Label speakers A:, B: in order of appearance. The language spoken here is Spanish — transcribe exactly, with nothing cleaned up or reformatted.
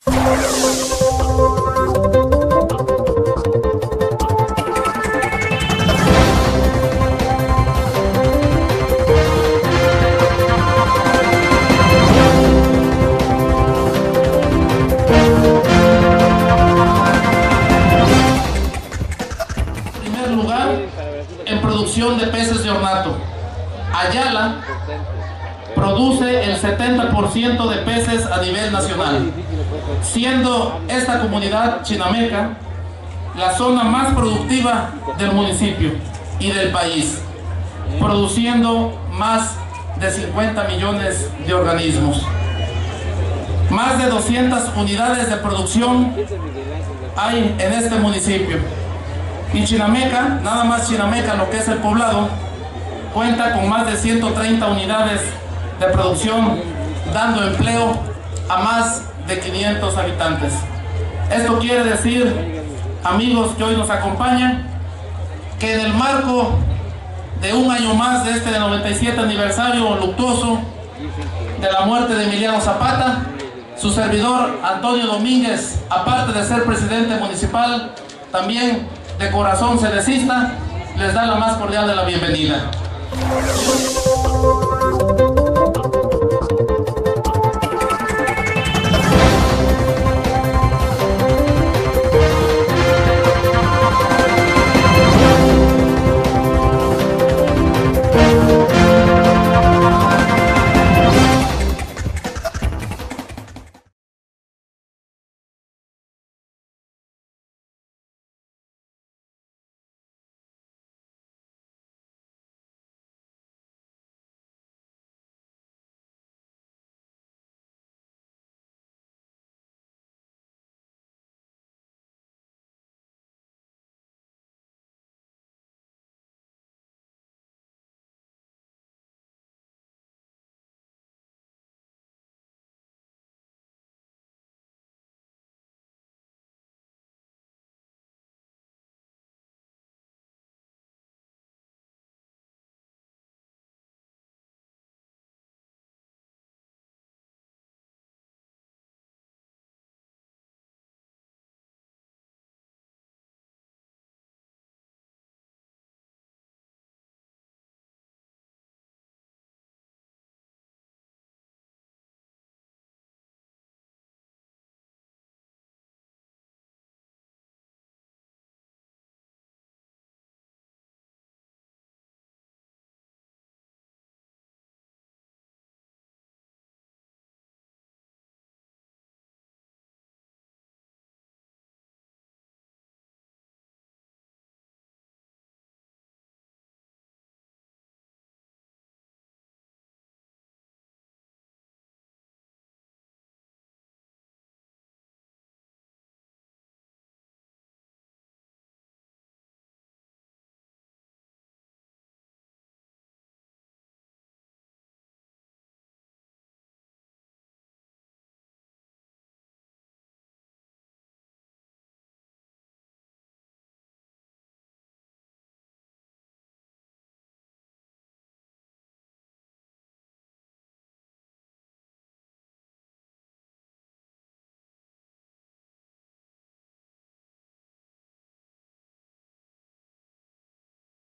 A: En producción de peces de ornato, Ayala produce el setenta por ciento de peces a nivel nacional, siendo esta comunidad chinameca la zona más productiva del municipio y del país, produciendo más de cincuenta millones de organismos. Más de doscientas unidades de producción hay en este municipio. Y Chinameca, nada más Chinameca, lo que es el poblado, cuenta con más de ciento treinta unidades de producción, dando empleo a más de quinientos habitantes. Esto quiere decir, amigos que hoy nos acompañan, que en el marco de un año más de este noventa y siete aniversario luctuoso de la muerte de Emiliano Zapata, su servidor Antonio Domínguez, aparte de ser presidente municipal, también de corazón cerecista, les da la más cordial de la bienvenida.